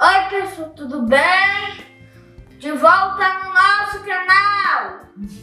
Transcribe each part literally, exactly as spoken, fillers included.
Oi pessoal, tudo bem? De volta no nosso canal!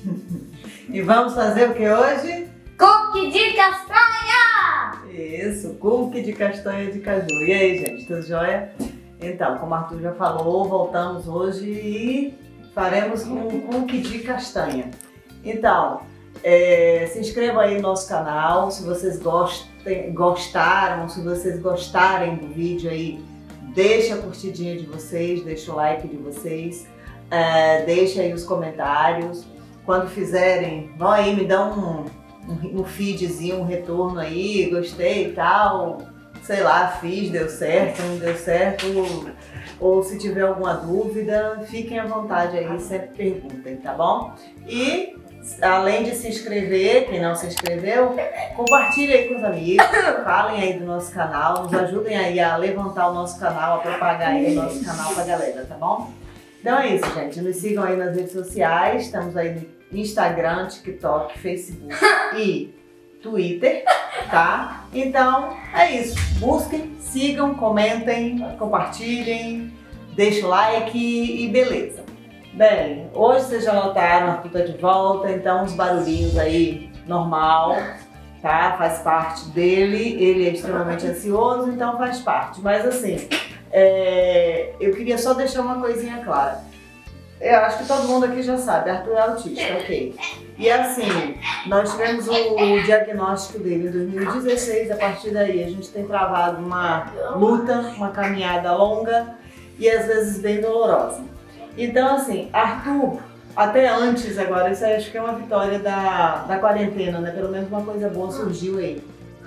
E vamos fazer o que hoje? Cookie de castanha! Isso, cookie de castanha de caju. E aí, gente, tudo jóia? Então, como o Arthur já falou, voltamos hoje e faremos um cookie de castanha. Então, é, se inscrevam aí no nosso canal, se vocês gostem, gostaram, se vocês gostarem do vídeo aí, deixa a curtidinha de vocês, deixa o like de vocês, é, deixa aí os comentários. Quando fizerem, vão aí, me dão um, um, um feedzinho, um retorno aí, gostei e tal, sei lá, fiz, deu certo, não deu certo, ou, ou se tiver alguma dúvida, fiquem à vontade aí, sempre perguntem, tá bom? E além de se inscrever, quem não se inscreveu, compartilhe aí com os amigos, falem aí do nosso canal, nos ajudem aí a levantar o nosso canal, a propagar aí o nosso canal pra galera, tá bom? Então é isso, gente. Nos sigam aí nas redes sociais, estamos aí no Instagram, TikTok, Facebook e Twitter, tá? Então é isso. Busquem, sigam, comentem, compartilhem, deixem o like e beleza. Bem, hoje vocês já notaram, o Arthur tá de volta, então os barulhinhos aí, normal, tá? Faz parte dele, ele é extremamente ansioso, então faz parte. Mas assim, é, eu queria só deixar uma coisinha clara. Eu acho que todo mundo aqui já sabe, Arthur é autista, ok? E assim, nós tivemos o diagnóstico dele em dois mil e dezesseis, a partir daí a gente tem travado uma luta, uma caminhada longa e às vezes bem dolorosa. Então assim, Arthur, até antes agora, isso aí acho que é uma vitória da, da quarentena, né? Pelo menos uma coisa boa surgiu aí.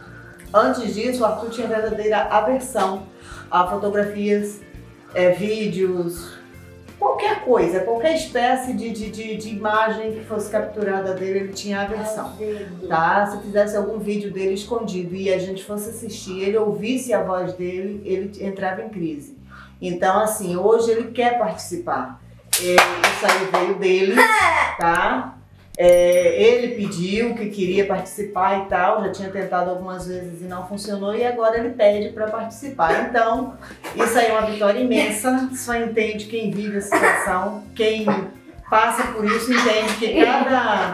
Antes disso, o Arthur tinha verdadeira aversão a fotografias, é, vídeos, qualquer coisa, qualquer espécie de, de, de, de imagem que fosse capturada dele, ele tinha aversão, tá? Se fizesse algum vídeo dele escondido e a gente fosse assistir, ele ouvisse a voz dele, ele entrava em crise. Então assim, hoje ele quer participar. É, isso aí veio dele, tá? É, ele pediu que queria participar e tal, já tinha tentado algumas vezes e não funcionou e agora ele pede para participar. Então, isso aí é uma vitória imensa, só entende quem vive a situação, quem passa por isso entende que cada,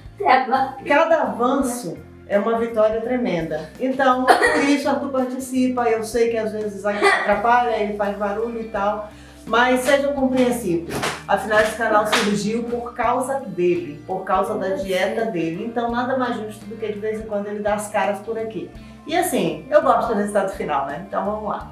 cada avanço é uma vitória tremenda. Então, por isso Arthur participa, eu sei que às vezes atrapalha, ele faz barulho e tal, mas sejam compreensíveis. Afinal, esse canal surgiu por causa dele, por causa da dieta dele. Então, nada mais justo do que de vez em quando ele dá as caras por aqui. E assim, eu gosto do resultado final, né? Então, vamos lá.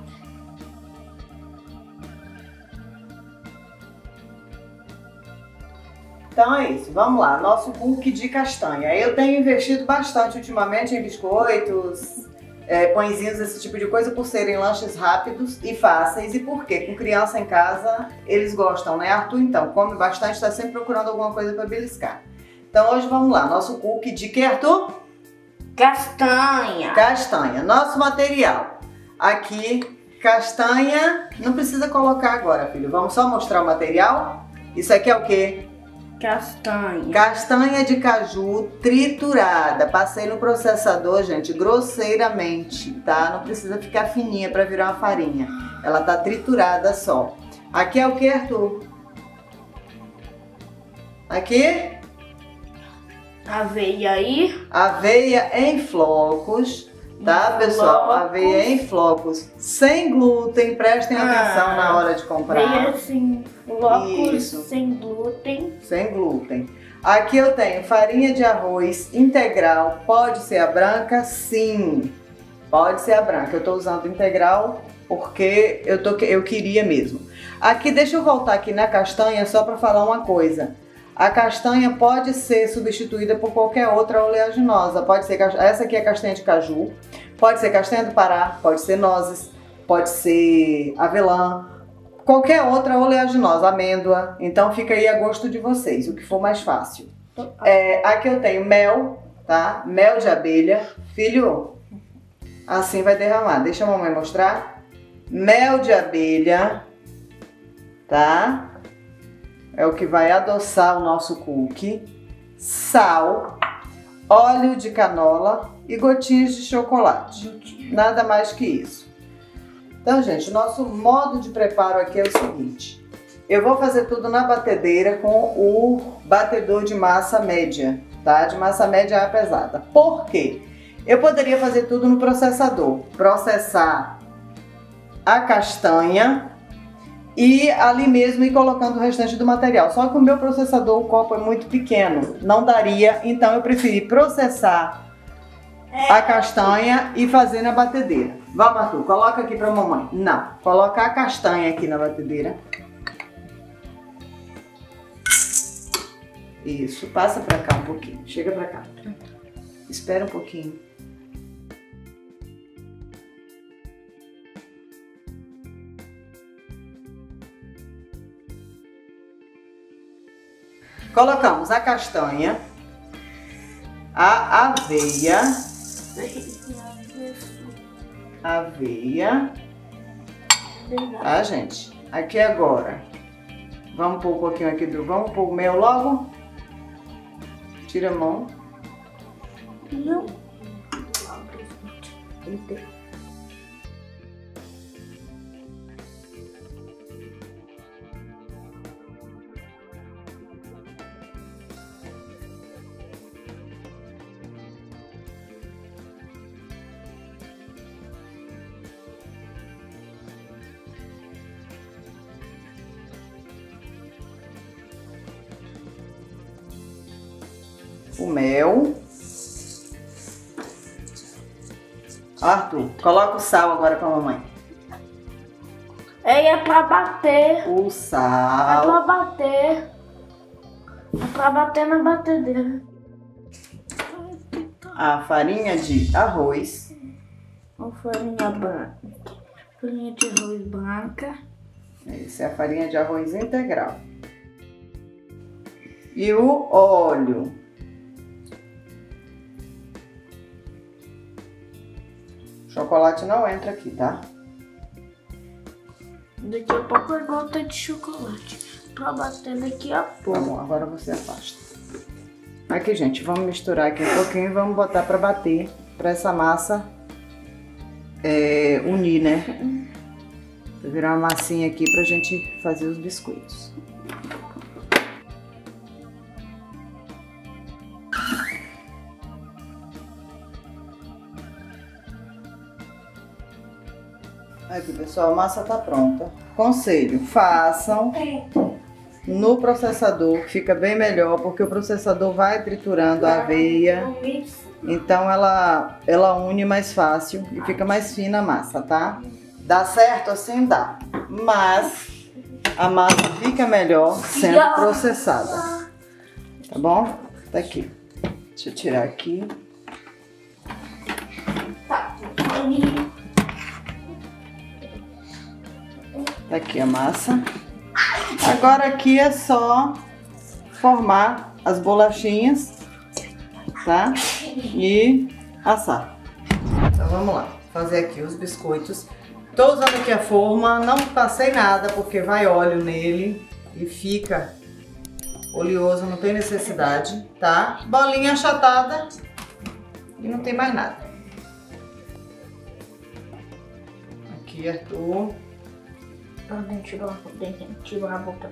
Então é isso, vamos lá, nosso cookie de castanha. Eu tenho investido bastante ultimamente em biscoitos, é, pãezinhos, esse tipo de coisa, por serem lanches rápidos e fáceis. E por quê? Com criança em casa, eles gostam, né? Arthur, então, come bastante, está sempre procurando alguma coisa para beliscar. Então hoje vamos lá, nosso cookie de que, Arthur? Castanha. Castanha. Nosso material. Aqui, castanha, não precisa colocar agora, filho. Vamos só mostrar o material. Isso aqui é o quê? Castanha. Castanha de caju triturada. Passei no processador, gente, grosseiramente, tá? Não precisa ficar fininha para virar uma farinha. Ela tá triturada só. Aqui é o que, Arthur? Aqui? Aveia aí. Aveia em flocos, tá, pessoal? Flocos. Aveia em flocos. Sem glúten, prestem atenção Ah, na hora de comprar. Aveia sem flocos, Isso. sem glúten. Sem glúten. Aqui eu tenho farinha de arroz integral. Pode ser a branca? Sim. Pode ser a branca. Eu tô usando integral porque eu, tô, eu queria mesmo. Aqui, deixa eu voltar aqui na castanha só para falar uma coisa. A castanha pode ser substituída por qualquer outra oleaginosa. Pode ser, essa aqui é castanha de caju, pode ser castanha do Pará, pode ser nozes, pode ser avelã, qualquer outra oleaginosa, amêndoa. Então fica aí a gosto de vocês, o que for mais fácil. É, aqui eu tenho mel, tá? Mel de abelha. Filho, assim vai derramar. Deixa a mamãe mostrar. Mel de abelha, tá? É o que vai adoçar o nosso cookie. Sal, óleo de canola e gotinhas de chocolate. Nada mais que isso. Então, gente, o nosso modo de preparo aqui é o seguinte. Eu vou fazer tudo na batedeira com o batedor de massa média, tá? De massa média a pesada. Por quê? Eu poderia fazer tudo no processador. Processar a castanha e ali mesmo ir colocando o restante do material. Só que o meu processador, o copo é muito pequeno, não daria, então eu preferi processar a castanha e fazer na batedeira. Vá, Arthur, coloca aqui pra mamãe. Não, coloca a castanha aqui na batedeira. Isso, passa pra cá um pouquinho, chega pra cá. Espera um pouquinho. Colocamos a castanha, a aveia, aveia, tá, gente? Aqui agora, vamos pôr um pouquinho aqui do, vamos pôr o mel logo? Tira a mão. Não. O mel. Arthur, coloca o sal agora pra mamãe. É pra bater. O É sal. pra bater. É pra bater na batedeira. A farinha de arroz. Uma farinha branca. Farinha de arroz branca. Essa é a farinha de arroz integral. E o óleo. Chocolate não entra aqui, tá? Daqui a pouco eu gota de chocolate. Pra bater daqui a pouco. Tá bom, agora você afasta. Aqui, gente, vamos misturar aqui um pouquinho e vamos botar pra bater, pra essa massa é, unir, né? Pra virar uma massinha aqui pra gente fazer os biscoitos. Aqui, pessoal, a massa tá pronta. Conselho, façam no processador, que fica bem melhor, porque o processador vai triturando a aveia. Então ela, ela une mais fácil e fica mais fina a massa, tá? Dá certo assim? Dá. Mas a massa fica melhor sendo processada. Tá bom? Tá aqui. Deixa eu tirar aqui. Tá. Tá aqui a massa. Agora aqui é só formar as bolachinhas, tá? E assar. Então vamos lá, fazer aqui os biscoitos. Tô usando aqui a forma, não passei nada porque vai óleo nele e fica oleoso, não tem necessidade, tá? Bolinha achatada e não tem mais nada. Aqui, Arthur. Tirou tirou a boca.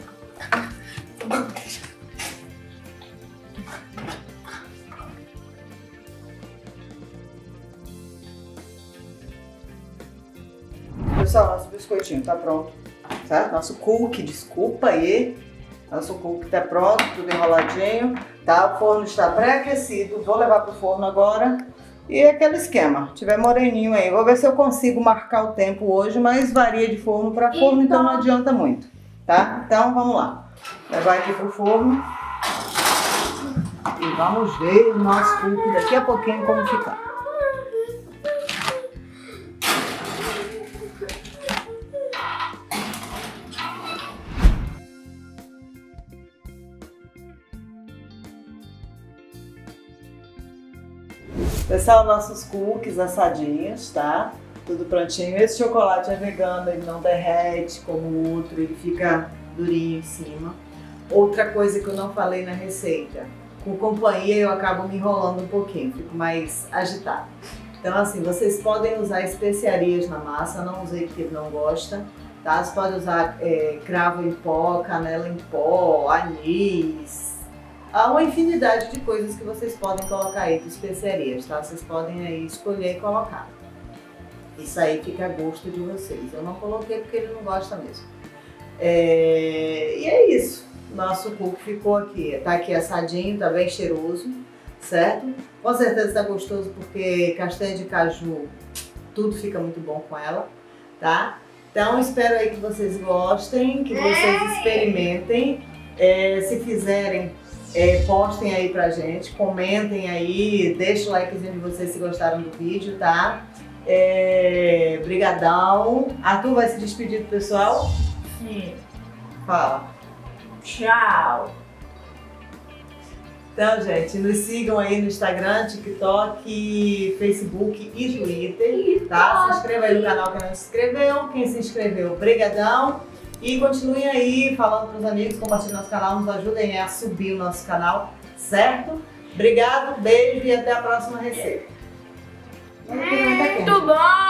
Pessoal, nosso biscoitinho tá pronto, certo? Nosso cookie, desculpa aí. Nosso cookie tá pronto, tudo enroladinho, tá? O forno está pré-aquecido, vou levar pro forno agora. E é aquele esquema, tiver moreninho aí. Vou ver se eu consigo marcar o tempo hoje, mas varia de forno para forno, então não adianta muito, tá? Então vamos lá. Levar aqui pro forno. E vamos ver o nosso cookie daqui a pouquinho como ficar. Pessoal, nossos cookies assadinhos, tá? Tudo prontinho. Esse chocolate é vegano, ele não derrete como o outro, ele fica durinho em cima. Outra coisa que eu não falei na receita, com companhia eu acabo me enrolando um pouquinho, fico mais agitada. Então assim, vocês podem usar especiarias na massa, não usei porque ele não gosta, tá? Você pode usar é, cravo em pó, canela em pó, anis, há uma infinidade de coisas que vocês podem colocar aí de especiarias, tá? Vocês podem aí escolher e colocar. Isso aí fica a gosto de vocês. Eu não coloquei porque ele não gosta mesmo. É... E é isso. Nosso cookie ficou aqui. Tá aqui assadinho, tá bem cheiroso, certo? Com certeza tá gostoso porque castanha de caju, tudo fica muito bom com ela, tá? Então espero aí que vocês gostem, que vocês experimentem. É, se fizerem, é, postem aí pra gente, comentem aí, deixa o likezinho de vocês se gostaram do vídeo, tá? É, brigadão. Arthur vai se despedir do pessoal? Sim. Fala. Tchau. Então, gente, nos sigam aí no Instagram, TikTok, Facebook e Twitter, tá? Se inscreva aí no canal quem não se inscreveu. Quem se inscreveu, brigadão. E continuem aí falando para os amigos, compartilhem nosso canal, nos ajudem a subir o nosso canal, certo? Obrigado, beijo e até a próxima receita. Muito bom!